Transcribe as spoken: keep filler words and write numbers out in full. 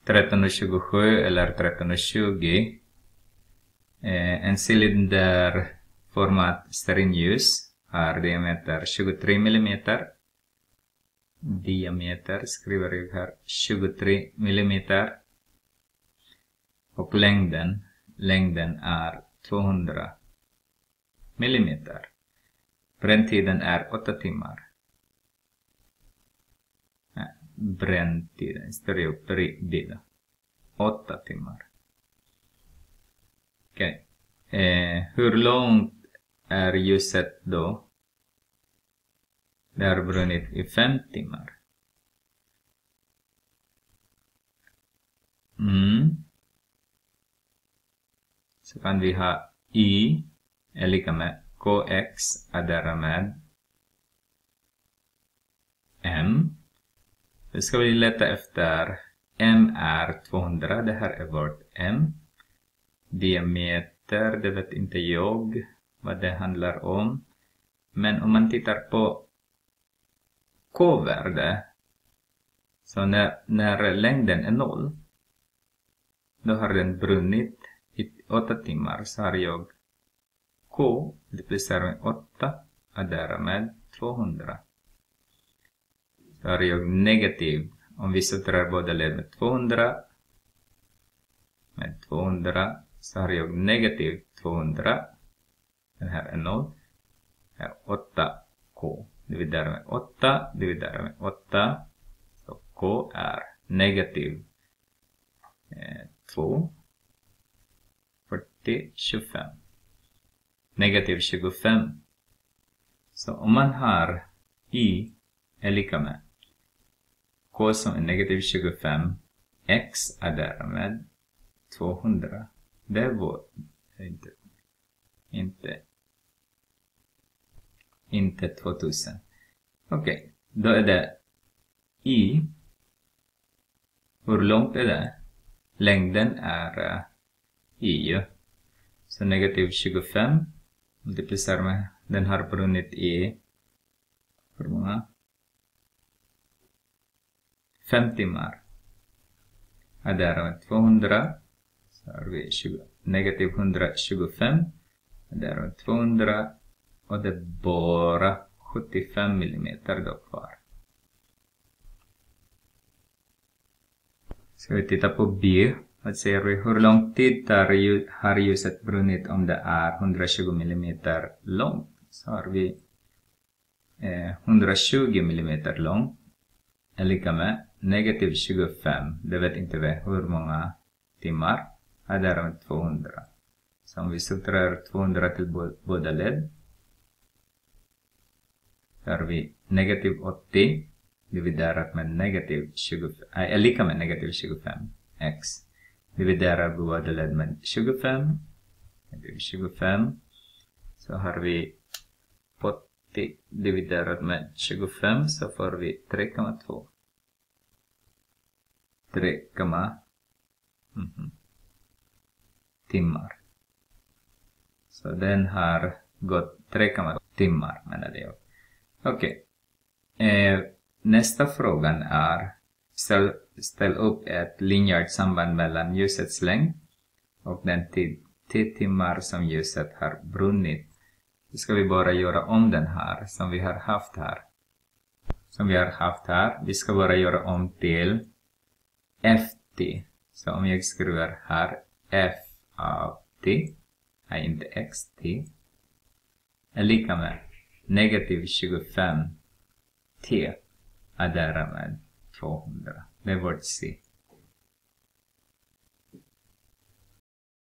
tretton tjugosju eller tretton tjugo. Eh, en cylinderformat stearinljus har diameter tjugotre millimeter. Diameter skriver jag här tjugotre millimeter. Och längden, längden är tvåhundra millimeter. Bränntiden är åtta timmar. Nej, bränntiden, står upp bredvid. åtta timmar. Okej. Okay. Eh, hur långt är ljuset då? Det har brunnit i fem timmar. Mm. Så kan vi ha Y är lika med Kx addera med M. Då ska vi leta efter M är tvåhundra. Det här är vårt M. Diameter, det vet inte jag vad det handlar om. Men om man tittar på K-värde, så när, när längden är noll, då har den brunnit i åtta timmar. Så har jag K multiplicerar med åtta addera med tvåhundra. Så har jag negativ, om vi sorterar båda led med tvåhundra, med tvåhundra, så har jag negativ tvåhundra. Den här är noll. Här är åtta K. Dividerar med åtta, dividerar med åtta. Så K är negativ eh, två. fyrtio, tjugofem. Negativ tjugofem. Så om man har Y är lika med K som är negativ tjugofem. X adderar med tvåhundra. Det var inte, inte, inte tvåtusen. Okej, okay. Då är det Y. Hur långt är det? Längden är uh, Y. Så negativ tjugofem multiplicerar med, den har brunnit i hur många? fem timmar. Addera med tvåhundra. Så har vi tjugo, negativ etthundratjugofem. Addera med tvåhundra. Och det är bara sjuttiofem millimeter då kvar. Ska vi titta på B. Vad säger vi? Hur lång tid tar ljus, har ljuset brunnit om det är hundratjugo millimeter långt? Så har vi eh, hundratjugo millimeter lång. Är lika med negativ tjugofem. Det vet inte vi hur många timmar. Här är det tvåhundra. Så om vi subtraherar tvåhundra till båda led. Så har vi negativ åttio. Dividerat med negativ tjugofem. Äh, är lika med negativ tjugofem. X. Dividerar båda led med tjugofem. Negativ tjugofem. Så har vi åttio dividerat med tjugofem. Så får vi tre komma två. tre komma två timmar. Så den har gått tre komma två timmar menade jag. Okej. Okay. Eh, nästa frågan är ställ, ställ upp ett linjärt samband mellan ljusets längd och den tid, tid timmar som ljuset har brunnit. Då ska vi bara göra om den här som vi har haft här. Som vi har haft här. Vi ska bara göra om till F T. Så om jag skriver här F av T, är inte X T, är lika med negativ tjugofem T addera med tvåhundra. Det är vårt C.